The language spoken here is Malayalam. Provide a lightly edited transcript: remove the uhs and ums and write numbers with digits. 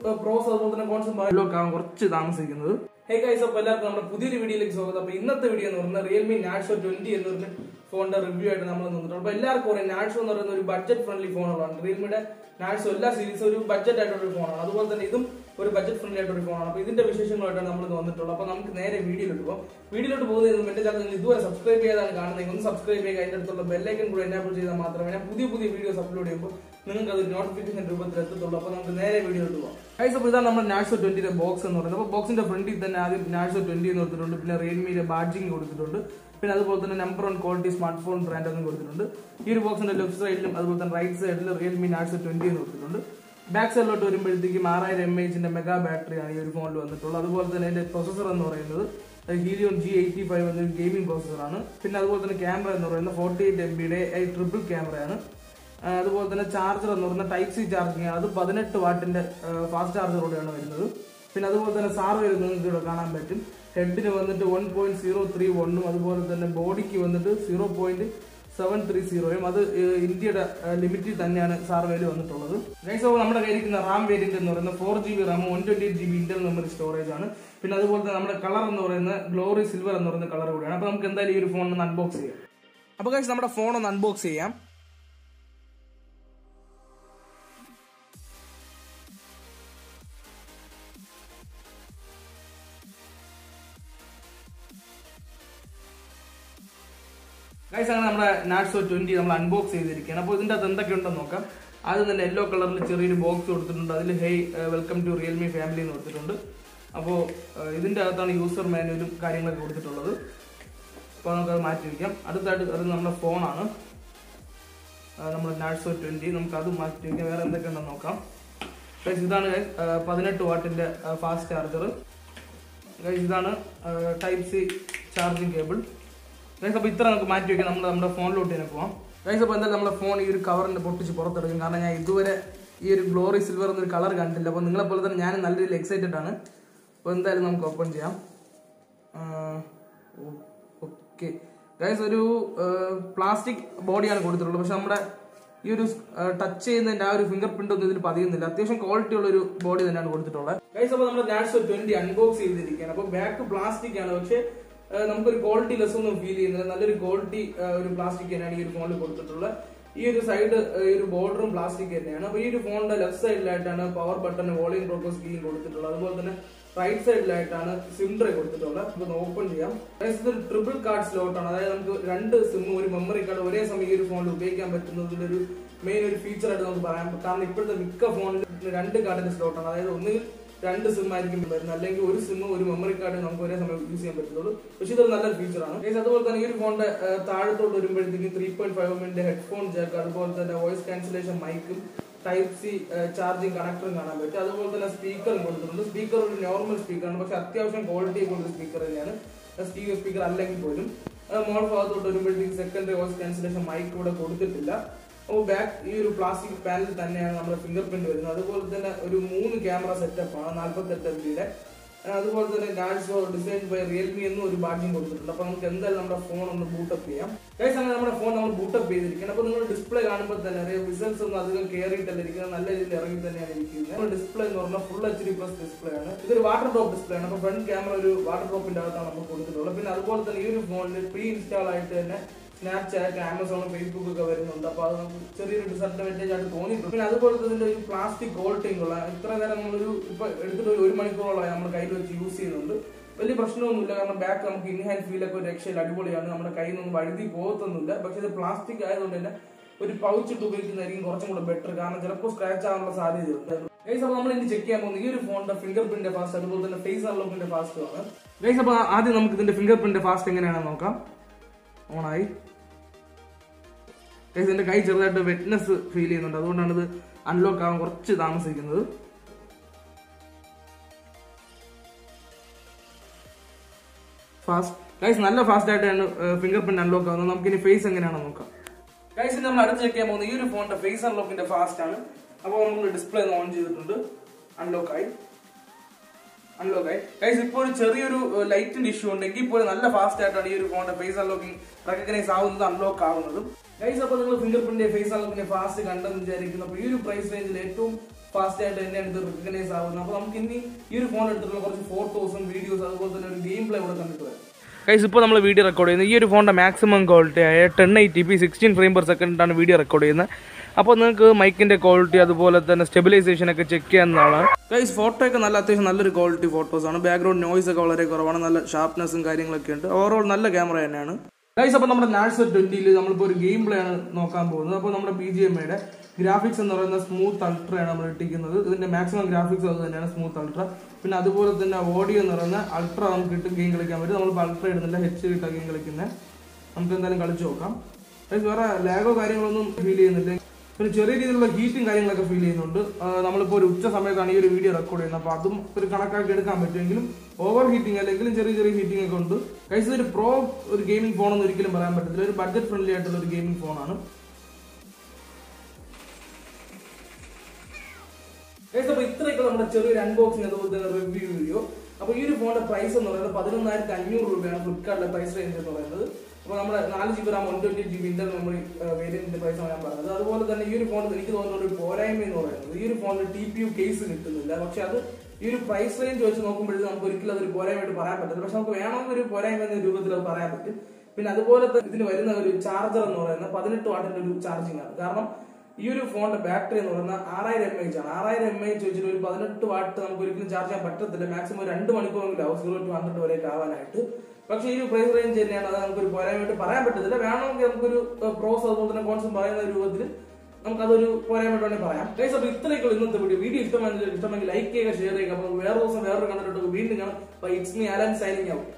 pros അതുപോലെ കോൺസും കുറച്ച് താമസിക്കുന്നത്. Hey guys, അപ്പോൾ എല്ലാവർക്കും നമ്മുടെ പുതിയൊരു വീഡിയോയിലേക്ക് സ്വാഗതം. അപ്പോൾ ഇന്നത്തെ വീഡിയോ എന്ന് പറയുന്നത് Realme Narzo 20 എന്ന് പറഞ്ഞ ഫോണിന്റെ റിവ്യൂ ആയിട്ട് നമ്മൾ വന്നിട്ടുണ്ട്. അപ്പോൾ എല്ലാവർക്കും അറിയാം Narzo എന്ന് പറയുന്ന ഒരു ബഡ്ജറ്റ് ഫ്രണ്ട്ലി ഫോണാണ്. Realmeയുടെ Narzo എല്ലാ സീരീസും ഒരു ബഡ്ജറ്റ് ആയിട്ടുള്ള ഒരു ഫോണാണ്. അതുപോലെ തന്നെ ഇതും ഒരു ബഡ്ജറ്റ് ഫ്രണ്ട്ലി ആയിട്ടുള്ള ഒരു ഫോണാണ്. അപ്പോൾ ഇതിന്റെ വിശേഷങ്ങളായിട്ടാണ് നമ്മൾ വന്നിട്ടുള്ളത്. അപ്പോൾ നമുക്ക് നേരെ വീഡിയോയിലോട്ട് പോകാം. വീഡിയോയിലോട്ട് പോകുന്നതിന് മുമ്പ് എന്റെ ചാനൽ നിങ്ങൾ ഇതുവരെ സബ്സ്ക്രൈബ് ചെയ്യാതാണ് കാണുന്നതെങ്കിൽ ഒന്ന് സബ്സ്ക്രൈബ് ചെയ്യുക. അതിന്റെ അടുത്തുള്ള ബെല്ലൈക്കൺ കൂടെ എനേബിൾ ചെയ്താൽ മാത്രമേ ഞാൻ പുതിയ വീഡിയോസ് അപ്ലോഡ് ചെയ്യുമ്പോൾ നിങ്ങൾക്ക് അത് നോട്ടിഫിക്കേഷൻ രൂപത്തിൽ എത്തത്തുള്ളൂ. അപ്പോൾ നമുക്ക് നേരെ വീഡിയോയിലോട്ട് പോകാം. ഗൈസ്, അപ്പോൾ ഇതാണ് നമ്മുടെ Narzo 20യുടെ ബോക്സ് എന്ന് പറയുന്നത്. അപ്പോൾ ബോക്സിന്റെ ഫ്രണ്ടിൽ തന്നെ ആദ്യം Narzo 20 എന്ന് കൊടുത്തിട്ടുണ്ട്. പിന്നെ Realmeയുടെ ബാഡ്ജിങ് കൊടുത്തിട്ടുണ്ട്. പിന്നെ അതുപോലെ തന്നെ number 1 quality smart phone brand എന്ന് കൊടുത്തിട്ടുണ്ട്. ഈ ഒരു ബോക്സിന്റെ ലെഫ്റ്റ് സൈഡിലും അതുപോലെ തന്നെ റൈറ്റ് സൈഡിലും Realme Narzo 20 എന്ന് കൊടുത്തിട്ടുണ്ട്. ബാക്ക് സൈഡിലോട്ട് വരുമ്പോഴത്തേക്കും 6000 mAh മെഗാ ബാറ്ററിയാണ് ഈ ഒരു ഫോണിൽ വന്നിട്ടുള്ളത്. അതുപോലെ തന്നെ അതിന്റെ പ്രൊസസർ എന്ന് പറയുന്നത് Helion G85 എന്നൊരു ഗെയിമിംഗ് പ്രൊസസറാണ്. പിന്നെ അതുപോലെ തന്നെ ക്യാമറ എന്ന് പറയുന്നത് 48 MBയുടെ ട്രിപ്പിൾ ക്യാമറയാണ്. അതുപോലെ തന്നെ ചാർജർ എന്ന് പറയുന്നത് ടൈപ്പ് സി ചാർജിങ്, അത് 18 വാട്ടിന്റെ ഫാസ്റ്റ് ചാർജറോടെയാണ് വരുന്നത്. പിന്നെ അതുപോലെ തന്നെ സാർ വരുന്നത് നിങ്ങൾക്ക് ഇവിടെ കാണാൻ പറ്റും. ഹെഡിന് വന്നിട്ട് 1.031ഉം അതുപോലെ തന്നെ ബോഡിക്ക് വന്നിട്ട് 0.730ഉം. അത് ഇന്ത്യയുടെ ലിമിറ്റിൽ തന്നെയാണ് സാർ വാല്യൂ വന്നിട്ടുള്ളത്. ഗൈസ്, അപ്പോൾ നമ്മുടെ കയ്യിരിക്കുന്ന റാം വേരിയന്റ് എന്ന് പറയുന്നത് 4GB Ram 128GB internal memory storage ആണ്. പിന്നെ അതുപോലെ തന്നെ നമ്മുടെ കളർ എന്ന് പറയുന്നത് ഗ്ലോറി സിൽവർ എന്ന് പറയുന്ന കളർ കൂടിയാണ്. അപ്പോൾ നമുക്ക് എന്തായാലും ഈ ഒരു ഫോൺ ഒന്ന് അൺബോക്സ് ചെയ്യാം. അപ്പോൾ ഗൈസ്, നമ്മുടെ ഫോൺ ഒന്ന് അൺബോക്സ് ചെയ്യാം. ഗൈസ്, അങ്ങനെ നമ്മുടെ Narzo 20 നമ്മൾ അൺബോക്സ് ചെയ്തിരിക്കുകയാണ്. അപ്പോൾ ഇതിൻ്റെ അകത്ത് എന്തൊക്കെയുണ്ടെന്ന് നോക്കാം. ആദ്യം തന്നെ യെല്ലോ കളറിൽ ചെറിയൊരു ബോക്സ് കൊടുത്തിട്ടുണ്ട്. അതിൽ hey welcome to Realme family എന്ന് കൊടുത്തിട്ടുണ്ട്. അപ്പോൾ ഇതിൻ്റെ അകത്താണ് യൂസർ മാനുവലും കാര്യങ്ങളൊക്കെ കൊടുത്തിട്ടുള്ളത്. അപ്പോൾ നമുക്കത് മാറ്റി വയ്ക്കാം. അടുത്തായിട്ട് അത് നമ്മുടെ ഫോണാണ്, നമ്മുടെ Narzo 20. നമുക്കത് മാറ്റി വയ്ക്കാം. വേറെ എന്തൊക്കെയുണ്ടെന്ന് നോക്കാം. ഗൈസ്, ഇതാണ് 18 വാട്ടിൻ്റെ ഫാസ്റ്റ് ചാർജർ. ഗൈസ്, ഇതാണ് type C charging cable. Guys, അപ്പോൾ ഇത്ര നമുക്ക് മാറ്റി വയ്ക്കാം. നമ്മുടെ ഫോണിലോട്ട് തന്നെ പോകാം. ഗൈസ്, അപ്പോൾ എന്തായാലും നമ്മുടെ ഫോൺ ഈ ഒരു കവറിൻ്റെ പൊട്ടിച്ച് പുറത്തെടുക്കും. കാരണം ഞാൻ ഇതുവരെ ഈ ഒരു ഗ്ലോറി സിൽവർ എന്നൊരു കളർ കണ്ടില്ല. അപ്പോൾ നിങ്ങളെപ്പോലെ തന്നെ ഞാൻ നല്ല രീതിയിൽ എക്സൈറ്റഡ് ആണ്. അപ്പോൾ എന്തായാലും നമുക്ക് ഓപ്പൺ ചെയ്യാം. ഓക്കെ ഗൈസ്, ഒരു പ്ലാസ്റ്റിക് ബോഡിയാണ് കൊടുത്തിട്ടുള്ളത്. പക്ഷെ നമ്മുടെ ഈ ഒരു ടച്ച് ചെയ്യുന്നതിൻ്റെ ആ ഒരു ഫിംഗർ പ്രിന്റ് ഒന്നും ഇതിൽ പതിയുന്നില്ല. അത്യാവശ്യം ക്വാളിറ്റി ഉള്ള ഒരു ബോഡി തന്നെയാണ് കൊടുത്തിട്ടുള്ളത്. ഗൈസ്, അപ്പോൾ നമ്മുടെ Narzo 20 അൺബോക്സ് ചെയ്തിരിക്കുകയാണ്. അപ്പോൾ ബാക്ക് പ്ലാസ്റ്റിക് ആണ്, പക്ഷേ നമുക്കൊരു ക്വാളിറ്റി ലെസ് ഒന്നും ഫീൽ ചെയ്യുന്നില്ല. നല്ലൊരു ക്വാളിറ്റി ഒരു പ്ലാസ്റ്റിക് തന്നെയാണ് ഈ ഒരു ഫോണിൽ കൊടുത്തിട്ടുള്ളത്. ഈ ഒരു സൈഡ് ഈ ഒരു ബോർഡറും പ്ലാസ്റ്റിക് തന്നെയാണ്. അപ്പോൾ ഈ ഒരു ഫോണിന്റെ ലെഫ്റ്റ് സൈഡിലായിട്ടാണ് power button volume progress key കൊടുത്തിട്ടുള്ളത്. അതുപോലെ തന്നെ റൈറ്റ് സൈഡിലായിട്ടാണ് സിം ട്രേ കൊടുത്തിട്ടുള്ളത്. നമുക്ക് ഓപ്പൺ ചെയ്യാം. ഇതൊരു ട്രിപ്പിൾ കാർഡ് സ്ലോട്ടാണ്. അതായത് നമുക്ക് 2 സിമ്മും ഒരു മെമ്മറി കാർഡ് ഒരേ സമയം ഈ ഒരു ഫോണിൽ ഉപയോഗിക്കാൻ പറ്റുന്നതിന്റെ ഒരു മെയിൻ ഒരു ഫീച്ചർ ആയിട്ട് നമുക്ക് പറയാം. കാരണം ഇപ്പോഴത്തെ മിക്ക ഫോണിൽ 2 കാർഡിന്റെ സ്ലോട്ടാണ്. അതായത് ഒന്നുകിൽ 2 സിം ആയിരിക്കും വരുന്നത്, അല്ലെങ്കിൽ ഒരു സിമ്മും ഒരു മെമ്മറി കാർഡ് നമുക്ക് ഒരേ സമയം യൂസ് ചെയ്യാൻ പറ്റുള്ളൂ. പക്ഷേ ഇതൊരു നല്ലൊരു ഫീച്ചറാണ്. അതുപോലെ തന്നെ ഈ ഒരു ഫോണിന്റെ താഴത്തോട്ട് വരുമ്പോഴത്തേക്കും 3.5mm ഹെഡ്ഫോൺ ജാക്ക്, അതുപോലെ തന്നെ വോയിസ് ക്യാൻസലേഷൻ മൈക്കും ടൈപ്പ് സി ചാർജിങ് കണക്ടറും കാണാൻ പറ്റും. അതുപോലെ തന്നെ സ്പീക്കറും കൊടുത്തിട്ടുണ്ട്. സ്പീക്കർ ഒരു നോർമൽ സ്പീക്കറാണ്, പക്ഷെ അത്യാവശ്യം ക്വാളിറ്റി കൂടുതൽ സ്പീക്കർ തന്നെയാണ്. സ്പീക്കർ അല്ലെങ്കിൽ പോലും മോൾ ഭാഗത്തോട്ട് വരുമ്പോഴത്തേക്ക് സെക്കൻഡറി വോയിസ് ക്യാൻസലേഷൻ മൈക്ക് ഇവിടെ കൊടുത്തിട്ടില്ല. അപ്പോൾ ബാക്ക് ഈ ഒരു പ്ലാസ്റ്റിക് പാനൽ തന്നെയാണ് നമ്മുടെ ഫിംഗർ പ്രിന്റ് വരുന്നത്. അതുപോലെ തന്നെ ഒരു 3 ക്യാമറ സെറ്റപ്പ് ആണ് 48 MBയുടെ. അതുപോലെ തന്നെ Narzo ഡിസൈൻ ബൈ റിയൽമി എന്നും ഒരു ബാഡ്ജിങ് കൊടുത്തിട്ടുണ്ട്. അപ്പോൾ നമുക്ക് എന്തായാലും നമ്മുടെ ഫോൺ ഒന്ന് ബൂട്ടപ്പ് ചെയ്യാം. ഗൈസ്, അങ്ങനെ നമ്മുടെ ഫോൺ നമ്മൾ ബൂട്ടപ്പ് ചെയ്തിരിക്കുകയാണ്. അപ്പോൾ നിങ്ങൾ ഡിസ്പ്ലേ കാണുമ്പോൾ തന്നെ അറിയാം, വിസൽസ് ഒന്നും അധികം കയറിയിട്ടല്ല ഇരിക്കുന്നത്, നല്ല രീതിയിൽ ഇറങ്ങി തന്നെയാണ് ഇരിക്കുന്നത്. ഡിസ്പ്ലേ എന്ന് പറഞ്ഞാൽ ഫുൾ HD+ ഡിസ്പ്ലേ ആണ്. ഇതൊരു വാട്ടർ ഡ്രോപ്പ് ഡിസ്പ്ലേ ആണ്. അപ്പോൾ ഫ്രണ്ട് ക്യാമറ ഒരു വാട്ടർ ഡ്രോപ്പിന്റെ അകത്താണ് നമുക്ക് കൊടുത്തിട്ടുള്ളത്. പിന്നെ അതുപോലെ തന്നെ ഈ ഒരു ഫോണിൽ പ്രീ ഇൻസ്റ്റാൾ ആയിട്ട് തന്നെ സ്നാപ്ചാറ്റ്, ആമസോൺ, ഫേസ്ബുക്ക് ഒക്കെ വരുന്നുണ്ട്. അപ്പോൾ അത് നമുക്ക് ചെറിയൊരു ഡിസഡ്വാൻറ്റേജ് ആയിട്ട് തോന്നിയിട്ടുണ്ട്. പിന്നെ അതുപോലെ തന്നെ ഒരു പ്ലാസ്റ്റിക് കോട്ടിംഗ് ഉള്ള ഇത്ര നേരം നമ്മളൊരു ഇപ്പൊ എടുത്തിട്ട് 1 മണിക്കൂറോളം നമ്മൾ കയ്യിൽ വെച്ച് യൂസ് ചെയ്യുന്നുണ്ട്. വലിയ പ്രശ്നമൊന്നുമില്ല. കാരണം ബാക്ക് നമുക്ക് ഇൻ ഹാൻഡ് ഫീൽ ഒക്കെ ഒരു രക്ഷയിൽ അടിപൊളിയാണ്. നമ്മുടെ കയ്യിൽ നിന്നും വഴുതി പോകത്തൊന്നുമില്ല. പക്ഷെ ഇത് പ്ലാസ്റ്റിക് ആയതുകൊണ്ട് തന്നെ ഒരു പൗച്ച് ഇട്ട് ഉപയോഗിക്കുന്നതായിരിക്കും കുറച്ചും കൂടെ ബെറ്റർ. കാരണം ചിലപ്പോൾ സ്ക്രാച്ച് ആവാനുള്ള സാധ്യതയുണ്ട്. ഗൈസ്, അപ്പോൾ നമ്മൾ ഇനി ചെക്ക് ചെയ്യാൻ പോകുന്നത് ഈ ഒരു ഫോണിന്റെ ഫിംഗർ പ്രിന്റ് ഫാസ്റ്റ്, അതുപോലെ തന്നെ ഫേസ് അൺലോക്കിന്റെ ഫാസ്റ്റ് ആണ്. ഗൈസ്, അപ്പോൾ ആദ്യം നമുക്ക് ഇതിന്റെ ഫിംഗർ പ്രിന്റ് ഫാസ്റ്റ് എങ്ങനെയാണെന്ന് നോക്കാം. ഓണായി. എന്റെ കൈ ചെറുതായിട്ട് വെറ്റ്നസ് ഫീൽ ചെയ്യുന്നുണ്ട്, അതുകൊണ്ടാണ് ഇത് അൺലോക്ക് ആവാൻ കുറച്ച് താമസിക്കുന്നത്. ഫാസ്റ്റ് ഗൈസ്, നല്ല ഫാസ്റ്റ് ആയിട്ടാണ് ഫിംഗർ പ്രിന്റ് അൺലോക്ക് ആവുന്നത്. നമുക്ക് ഇനി ഫേസ് എങ്ങനെയാണെന്ന് നോക്കാം. ഗൈസ്, നമ്മൾ അടുത്ത് ചെക്ക് ചെയ്യാൻ പോകുന്നത് ഈ ഒരു ഫോണിന്റെ ഫേസ് അൺലോക്കിന്റെ ഫാസ്റ്റ് ആണ്. അപ്പോൾ നമ്മൾ ഡിസ്പ്ലേ ഓൺ ചെയ്തിട്ടുണ്ട്, അൺലോക്കായി. ഗൈസ്, ഇപ്പോൾ ഒരു ചെറിയൊരു ലൈറ്റിന്റെ ഇഷ്യൂ ഉണ്ടെങ്കിൽ ഇപ്പോൾ നല്ല ഫാസ്റ്റ് ആയിട്ടാണ് ഈ ഒരു ഫോണിന്റെ ഫേസ് അൺലോക്കിംഗ് റെക്കഗ്നൈസ് ആവുന്നത്, അൺലോക്ക് ആവുന്നതും. ഗൈസ്, അപ്പോൾ നിങ്ങൾ ഫിംഗർ പ്രിന്റ് ഫേസ് അൺലോക്കിന്റെ ഫാസ്റ്റ് കണ്ടെന്ന് വിചാരിക്കുന്നു. അപ്പോൾ ഈ ഒരു പ്രൈസ് റേഞ്ചിൽ ഏറ്റവും ഫാസ്റ്റ് ആയിട്ട് തന്നെ എടുത്ത് റിക്കഗ്നൈസ് ആവുന്നത്. അപ്പോൾ നമുക്ക് ഇനി ഈ ഒരു ഫോൺ എടുത്തിട്ടുള്ള കുറച്ച് ഫോട്ടോസും വീഡിയോസും അതുപോലെ തന്നെ ഒരു ഗെയിം പ്ലേ ഇവിടെ കണ്ടിട്ട് വരാം. ഗൈസ്, ഇപ്പോൾ നമ്മൾ വീഡിയോ റെക്കോർഡ് ചെയ്യുന്നത് ഈ ഒരു ഫോണിൻ്റെ മാക്സിമം ക്വാളിറ്റി ആയ 1080p 16 ഫ്രെയിം പെർ സെക്കൻഡാണ് വീഡിയോ റെക്കോർഡ് ചെയ്യുന്നത്. അപ്പോൾ നിങ്ങൾക്ക് മൈക്കിൻ്റെ ക്വാളിറ്റി അതുപോലെ തന്നെ സ്റ്റെബിലൈസേഷൻ ഒക്കെ ചെക്ക് ചെയ്യാവുന്നതാണ്. ഗൈസ്, ഫോട്ടോ ഒക്കെ അത്യാവശ്യം നല്ലൊരു ക്വാളിറ്റി ഫോട്ടോസാണ്. ബാക്ക്ഗ്രൗണ്ട് നോയ്സ് ഒക്കെ വളരെ കുറവാണ്. നല്ല ഷാർപ്നെസ്സും കാര്യങ്ങളൊക്കെ ഉണ്ട്. ഓവറോൾ നല്ല ക്യാമറ തന്നെയാണ്. ഗൈസ്, അപ്പോൾ നമ്മുടെ നാർസോ 20ൽ നമ്മളിപ്പോൾ ഒരു ഗെയിം പ്ലേ ആണ് നോക്കാൻ പോകുന്നത്. അപ്പോൾ നമ്മുടെ BGMIയുടെ ഗ്രാഫിക്സ് എന്ന് പറയുന്നത് സ്മൂത്ത് അൾട്രയാണ് നമ്മൾ ഇട്ടിരിക്കുന്നത്. ഇതിന്റെ മാക്സിമം ഗ്രാഫിക്സ് അത് തന്നെയാണ്, സ്മൂത്ത് അൾട്ര. പിന്നെ അതുപോലെ തന്നെ ഓഡിയോ എന്ന് പറയുന്ന അൾട്ര നമുക്ക് ഇട്ട് ഗെയിം കളിക്കാൻ പറ്റും. നമ്മളിപ്പോൾ അൾട്ര ഇടുന്നില്ല, HD ഇട്ടാണ് ഗെയിം കളിക്കുന്നത്. നമുക്ക് എന്തായാലും കളിച്ചു നോക്കാം. വേറെ ലാഗോ കാര്യങ്ങളൊന്നും ഫീൽ ചെയ്യുന്നില്ല. പിന്നെ ചെറിയ രീതിയിലുള്ള ഹീറ്റും കാര്യങ്ങളൊക്കെ ഫീൽ ചെയ്യുന്നുണ്ട്. നമ്മളിപ്പോൾ ഒരു ഉച്ച സമയത്താണ് ഈ ഒരു വീഡിയോ റെക്കോർഡ് ചെയ്യുന്നത്. അപ്പോൾ അതും ഒരു കണക്കാക്കി എടുക്കാൻ പറ്റുമെങ്കിലും ഓവർ ഹീറ്റിംഗ് അല്ലെങ്കിലും ചെറിയ ഹീറ്റിംഗ് ഒക്കെ ഉണ്ട്. ഗൈസ്, ഒരു പ്രോ ഒരു ഗെയിമിംഗ് ഫോണെന്ന് ഒരിക്കലും പറയാൻ പറ്റത്തില്ല. ഒരു ബഡ്ജറ്റ് ഫ്രണ്ട്ലി ആയിട്ടുള്ള ഒരു ഗെയിമിംഗ് ഫോണാണ്. അപ്പോൾ ഇത്രയൊക്കെ നമ്മുടെ ചെറിയൊരു അൺബോക്സിംഗ് അതുപോലെ തന്നെ റിവ്യൂ വീഡിയോ. അപ്പോൾ ഈ ഒരു ഫോണിന്റെ പ്രൈസ് എന്ന് പറയുന്നത് 11,500 രൂപയാണ് ഫ്ലിപ്കാർട്ടിലെ പ്രൈസ് റേഞ്ച് എന്ന് പറയുന്നത്. അപ്പോൾ നമ്മുടെ 4GB RAM 128GB internal memory വേരിയന്റിന്റെ പ്രൈസാണ് ഞാൻ പറഞ്ഞത്. അതുപോലെ തന്നെ ഈ ഒരു ഫോണിൽ എനിക്ക് തോന്നുന്ന ഒരു പോരായ്മ എന്ന് പറയുന്നത് ഈ ഒരു ഫോണിൽ TPU കേസ് കിട്ടുന്നില്ല. പക്ഷെ അത് ഈ ഒരു പ്രൈസ് റേഞ്ച് വെച്ച് നോക്കുമ്പോഴേ നമുക്ക് ഒരിക്കലും അതൊരു പോരായ്മയായിട്ട് പറയാൻ പറ്റില്ല. പക്ഷെ നമുക്ക് വേണമെങ്കിൽ ഒരു പോരായ്മ എന്ന രൂപത്തിൽ അത് പറയാൻ പറ്റും. പിന്നെ അതുപോലെ തന്നെ ഇതിന് വരുന്ന ഒരു ചാർജർ എന്ന് പറയുന്നത് 18 വാട്ടിന്റെ ഒരു ചാർജിങ് ആണ്. കാരണം ഈ ഒരു ഫോണിന്റെ ബാറ്ററി എന്ന് പറയുന്നത് 6000 mAh ആണ്. 6000 mAh വെച്ചിട്ട് ഒരു 18 വാട്ട് നമുക്ക് ഒരിക്കലും ചാർജ് ചെയ്യാൻ പറ്റത്തില്ല. മാക്സിമം 2 മണിക്കൂറെങ്കിലും ആവും 0 to 100 വരെയൊക്കെ ആവാനായിട്ട്. പക്ഷെ ഈ ഒരു പ്രൈസ് റേഞ്ച് തന്നെയാണ്. അത് നമുക്കൊരു പോരായ്മയായിട്ട് പറയാൻ പറ്റത്തില്ല. വേണമെങ്കിൽ നമുക്കൊരു പ്രോസ് അതുപോലെ തന്നെ കോൺസും പറയുന്ന രൂപത്തിൽ നമുക്കതൊരു പോരായ്മയായിട്ട് പറയാം. ഗൈസ്, അപ്പോൾ ഇത്രയൊക്കെ ഇന്നത്തെ വീഡിയോ ഇഷ്ടമെങ്കിൽ ലൈക്ക് ചെയ്യുക, ഷെയർ ചെയ്യുക. അപ്പോൾ വേറെ ദിവസം വേറൊരു കണ്ടിട്ട് വീണ്ടും കാണാം. It's me Alan signing out.